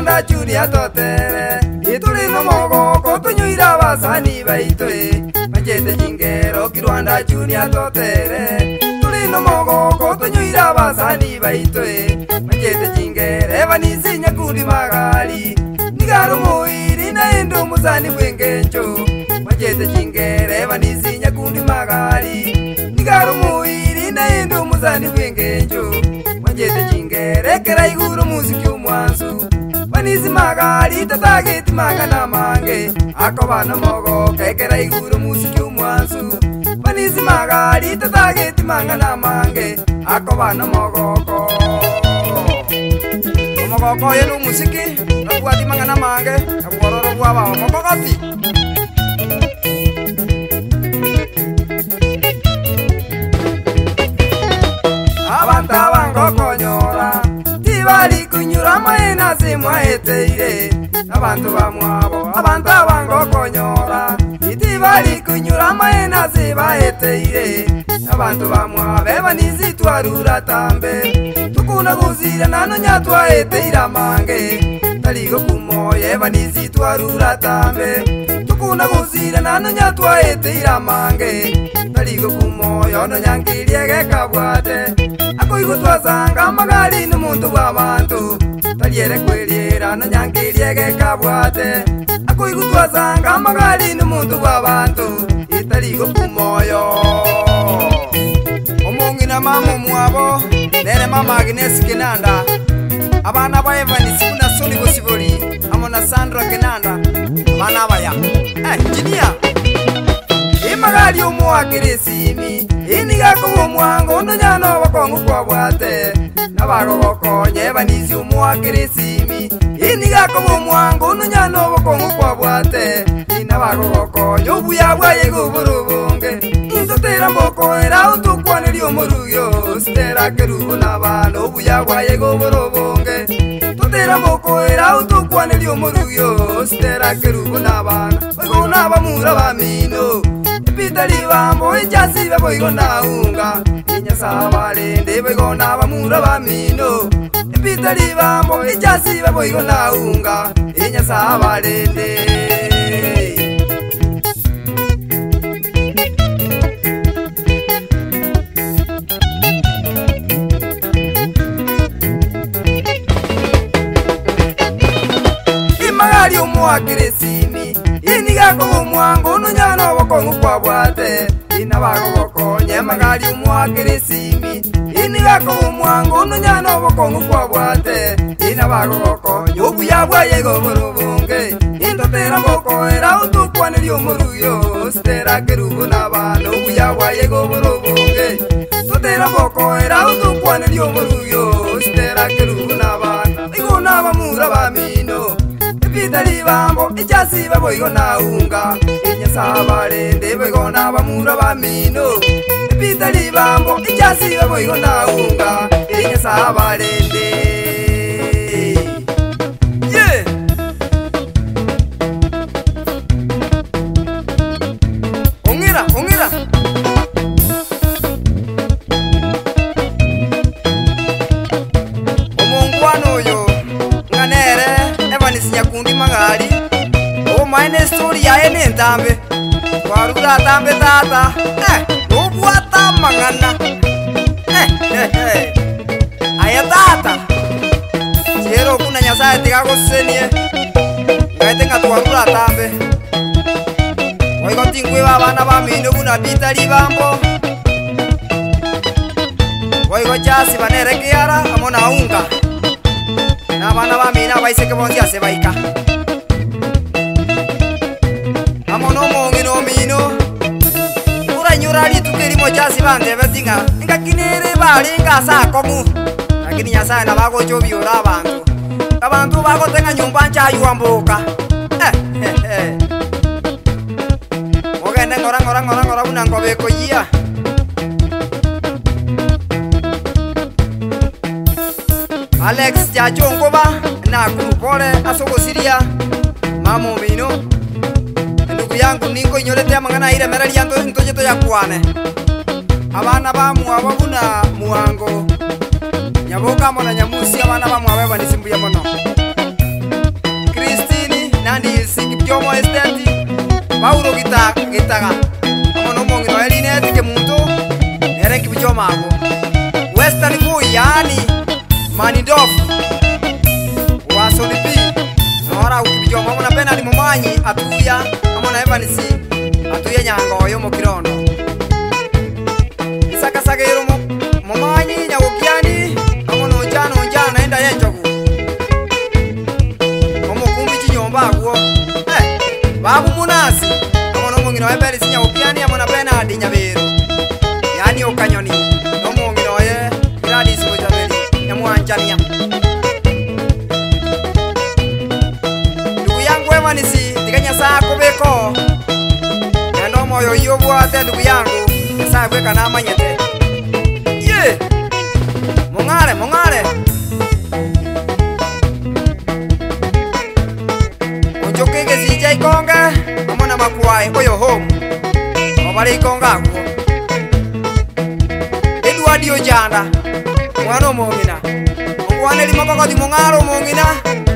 Kirwanda Juniour totere ituri no mogoko tunyuira basani baitwe majete jingero Kirwanda Juniour totere turi no mogoko tunyuira basani baitwe majete jingere banisi Nyakundi magali nigaru muiri na endo musani bwengenjo majete jingere banisi Nyakundi magali nigaru muiri na endo musani bwengenjo majete jingere kera iguru musiki umwanzu banisi magali tatageti mangana mange akobana mogo kekera iguru musiki umwanzu banisi magali tatageti mangana mange akobana mogoko mogoko yenu musiki nakwati mangana mange abororo bwaba mogokoti abanta bangokonyora tibali kunyura maena simwaeteire abantu bamwabo abanta bangokonyora tibali kunyura maena sibaeteire abantu bamwabe banisi twarura tambe tukuna guzira nano nyatwaeteira mange taligo kumoye banisi twarura tambe tukuna guzira nano nyatwaeteira mange taligo kumoyo no nyangirie gekabwate akoigo twasanga magali n'umuntu w'abantu taliere kweriera no nyangirie gekabwate akoigo twasanga magali n'umuntu w'abantu italigo kumoyo omongina mama mwabo nere mama Agnes Kinanda abana ba Evans kuna soni bosiboli amona Sandra Kinanda abana baya Juniour imagali umwakirisimi iniga ko mwango ndanyano bakongo kwabwate nabagokonye banisi umwakirisimi iniga ko mwango ndanyano bakongo kwabwate inabagokonye ubuya bwaye guburubunge intotera mboko era utukwaniri umuruyo stera kerubo nabano ubuya bwaye guburubunge totera mboko era utukwaniri umuruyo stera kerubo nabana bagona bamura bamino Pitali bambo ijasi baboigo naunga inyasa balende bagona bamura bamino Pitali bambo ijasi baboigo naunga inyasa balende Imagali umwakirisimi iniga ko mwango nunyano bakongo kwabwate inabagokonye magali umwakirisimi iniga ko mwango nunyano bakongo kwabwate inabagokonye ubuya bwaye goburubunge intotera mboko era utukwaniri umuruyo stera kerubo nabano ubuya bwaye goburubunge totera mboko era utukwaniri umuruyo stera kerubo nabana igona bamura bamino Pitali bambo ijasi baboigo naunga inyasa balende bagona bamura bamino Pitali bambo ijasi baboigo naunga inyasa balende yeah ongira omongwano yo nganere Nyakundi magali o maine story ya ene ntambe warura tambe tata obwata mangana aya tata jero kuna nyasaye tigago senie ngaite ngatwarura tambe oigo tingwe babana bamino kuna Pitali bambo oigo jasi banere kiara amona unga Nabana bamina baiseke bonzi ase baika Amono mongino mino Ura nyurali tukerimo jasi bande betinga Ngakinere bali ngasa komu Lakini nyasa na bago jobi ura abantu bago tenga nyumba ncha yuamboka Ogene ngora unango beko yia Alex Jachongoba na kupole asogosiria mamo mino ndugu yangu ningo inyorete amangana ire merali yanto ntojeto yakwane abana bamu ababuna muango nyaboka mona nyamusi abana bamu ababa nisimbuye mono gitaga amono mongino eline tike muntu nere kibicho mago Western boy yani Manidof wasonipi nora ukibicho mago na penali mumanyi atuya amona Evanisi atuya nyango yo mokirondo Isaka sagero mumanyi nyawokiani amono njano enda yenjogu omukumbi chinyomba agwo babu munasi amono mongino webeli sinya ukiani amona Bernard Nyabiru yani okanyoni no mongino ye Gladys Ojabeli nyamwanjania ndugu yangu Evanisi tikanya saa kubeko ndo moyo yobwate ndugu yangu saa kweka na manyete ye mongale Onjokege zija ikonga amona makuwae oyo home obale ikonga agwo Edward Ojanda mwana omongina ongwane limoko kodi mongalo omongina